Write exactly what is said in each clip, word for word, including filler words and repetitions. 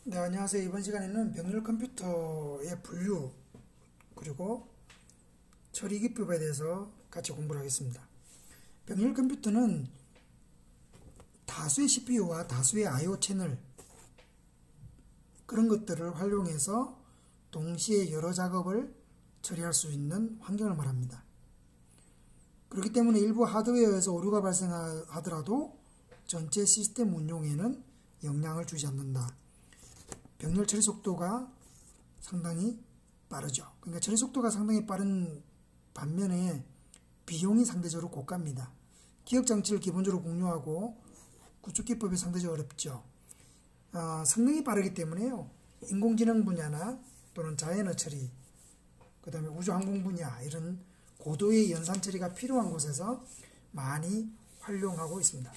네, 안녕하세요. 이번 시간에는 병렬 컴퓨터의 분류 그리고 처리 기법에 대해서 같이 공부를 하겠습니다. 병렬 컴퓨터는 다수의 씨피유와 다수의 아이오 채널 그런 것들을 활용해서 동시에 여러 작업을 처리할 수 있는 환경을 말합니다. 그렇기 때문에 일부 하드웨어에서 오류가 발생하더라도 전체 시스템 운용에는 영향을 주지 않는다. 병렬 처리 속도가 상당히 빠르죠. 그러니까 처리 속도가 상당히 빠른 반면에 비용이 상대적으로 고가입니다. 기억 장치를 기본적으로 공유하고 구축 기법이 상대적으로 어렵죠. 어, 성능이 빠르기 때문에요. 인공지능 분야나 또는 자연어 처리, 그 다음에 우주항공 분야 이런 고도의 연산 처리가 필요한 곳에서 많이 활용하고 있습니다.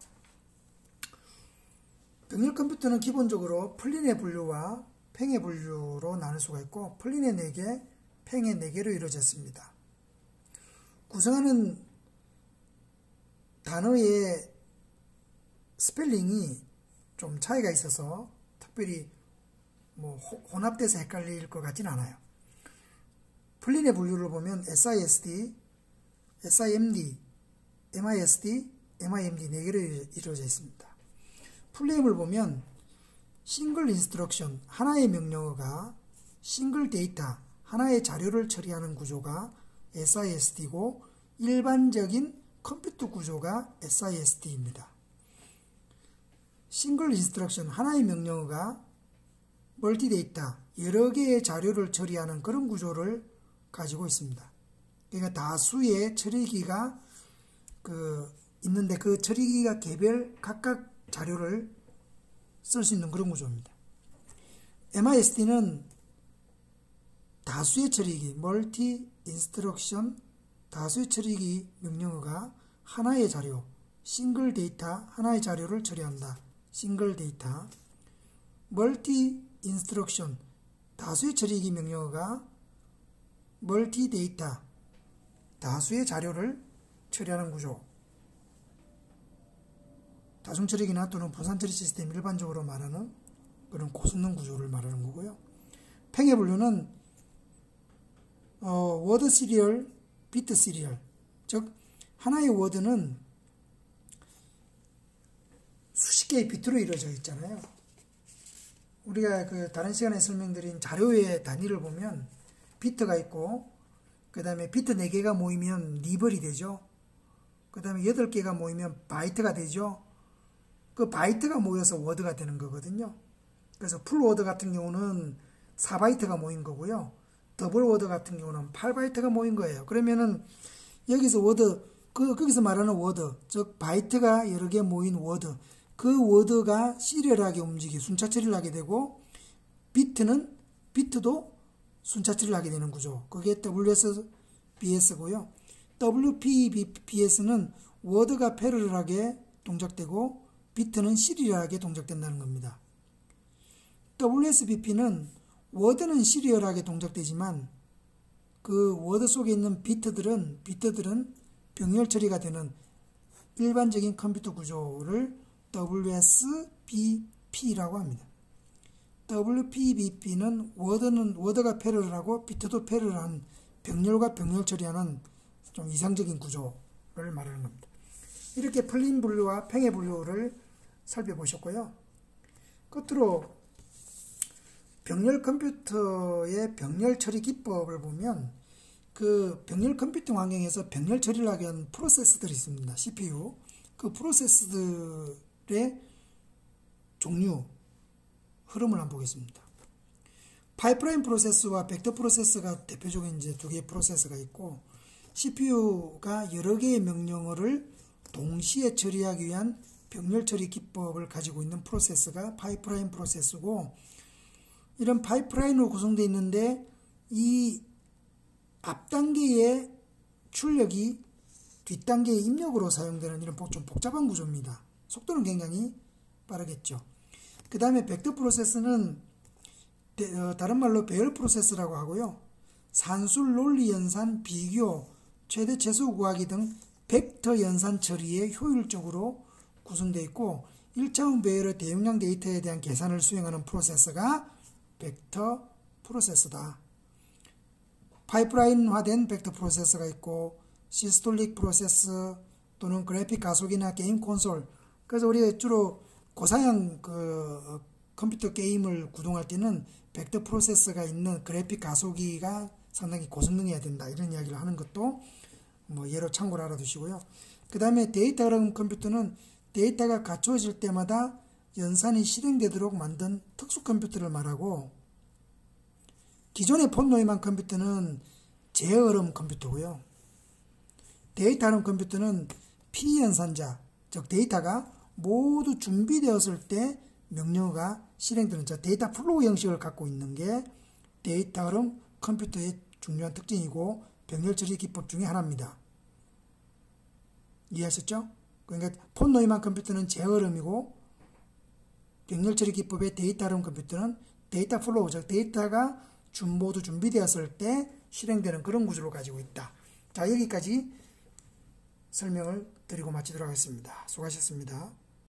병렬 컴퓨터는 기본적으로 플린의 분류와 팽의 분류로 나눌 수가 있고 플린의 네 개, 팽의 네 개로 이루어졌습니다. 구성하는 단어의 스펠링이 좀 차이가 있어서 특별히 뭐 혼합돼서 헷갈릴 것 같진 않아요. 플린의 분류를 보면 에스아이에스디, 에스아이엠디, 엠아이에스디, 엠아이엠디 네 개로 이루어져 있습니다. 풀네임을 보면 싱글 인스트럭션, 하나의 명령어가 싱글 데이터, 하나의 자료를 처리하는 구조가 에스아이에스디고 일반적인 컴퓨터 구조가 에스아이에스디입니다. 싱글 인스트럭션, 하나의 명령어가 멀티 데이터, 여러 개의 자료를 처리하는 그런 구조를 가지고 있습니다. 그러니까 다수의 처리기가 그 있는데 그 처리기가 개별 각각 자료를 쓸 수 있는 그런 구조입니다. 엠아이에스디는 다수의 처리기, 멀티 인스트럭션, 다수의 처리기 명령어가 하나의 자료, 싱글 데이터, 하나의 자료를 처리한다. 싱글 데이터. 멀티 인스트럭션, 다수의 처리기 명령어가 멀티 데이터, 다수의 자료를 처리하는 구조. 다중처리기나 또는 분산처리 시스템 일반적으로 말하는 그런 고성능 구조를 말하는 거고요. 팽의 분류는 어, 워드 시리얼, 비트 시리얼, 즉 하나의 워드는 수십 개의 비트로 이루어져 있잖아요. 우리가 그 다른 시간에 설명드린 자료의 단위를 보면 비트가 있고 그 다음에 비트 네 개가 모이면 니벌이 되죠. 그 다음에 여덟 개가 모이면 바이트가 되죠. 그 바이트가 모여서 워드가 되는 거거든요. 그래서 풀 워드 같은 경우는 사 바이트가 모인 거고요. 더블 워드 같은 경우는 팔 바이트가 모인 거예요. 그러면은 여기서 워드, 그, 거기서 말하는 워드, 즉 바이트가 여러 개 모인 워드, 그 워드가 시리얼하게 움직이 순차 처리를 하게 되고 비트는 비트도 순차 처리를 하게 되는 구조. 그게 더블유에스비에스고요. 더블유피비에스는 워드가 패러럴하게 동작되고 비트는 시리얼하게 동작된다는 겁니다. 더블유에스비피는 워드는 시리얼하게 동작되지만 그 워드 속에 있는 비트들은 비트들은 병렬 처리가 되는 일반적인 컴퓨터 구조를 더블유에스비피라고 합니다. 더블유피비피는 워드는 워드가 패러럴하고 비트도 패러럴한 병렬과 병렬 처리하는 좀 이상적인 구조를 말하는 겁니다. 이렇게 플린 분류와 팽의 분류를 살펴보셨고요. 끝으로 병렬 컴퓨터의 병렬 처리 기법을 보면 그 병렬 컴퓨팅 환경에서 병렬 처리를 하기 위한 프로세스들이 있습니다. 씨피유. 그 프로세스들의 종류, 흐름을 한번 보겠습니다. 파이프라인 프로세스와 벡터 프로세스가 대표적인 이제 두 개의 프로세스가 있고 씨피유가 여러 개의 명령어를 동시에 처리하기 위한 병렬 처리 기법을 가지고 있는 프로세스가 파이프라인 프로세스고 이런 파이프라인으로 구성되어 있는데 이 앞단계의 출력이 뒷단계의 입력으로 사용되는 이런 좀 복잡한 구조입니다. 속도는 굉장히 빠르겠죠. 그 다음에 벡터 프로세스는 다른 말로 배열 프로세스라고 하고요. 산술, 논리 연산, 비교, 최대 최소 구하기 등 벡터 연산 처리에 효율적으로 구성되어 있고 일 차원 배열의 대용량 데이터에 대한 계산을 수행하는 프로세서가 벡터 프로세서다. 파이프라인화된 벡터 프로세서가 있고 시스톨릭 프로세서 또는 그래픽 가속이나 게임 콘솔. 그래서 우리가 주로 고사양 그 컴퓨터 게임을 구동할 때는 벡터 프로세서가 있는 그래픽 가속기가 상당히 고성능해야 된다. 이런 이야기를 하는 것도 뭐 예로 참고를 알아두시고요. 그 다음에 데이터 흐름 컴퓨터는 데이터가 갖추어질 때마다 연산이 실행되도록 만든 특수 컴퓨터를 말하고, 기존의 폰노이만 컴퓨터는 제어흐름 컴퓨터고요. 데이터 흐름 컴퓨터는 피연산자, 즉 데이터가 모두 준비되었을 때 명령어가 실행되는, 즉 데이터 플로우 형식을 갖고 있는 게 데이터 흐름 컴퓨터의 중요한 특징이고 병렬 처리 기법 중에 하나입니다. 이해하셨죠? 그러니까 폰노이만 컴퓨터는 제어흐름이고 병렬 처리 기법의 데이터 흐름 컴퓨터는 데이터 플로우, 즉 데이터가 준 모두 준비되었을 때 실행되는 그런 구조를 가지고 있다. 자, 여기까지 설명을 드리고 마치도록 하겠습니다. 수고하셨습니다.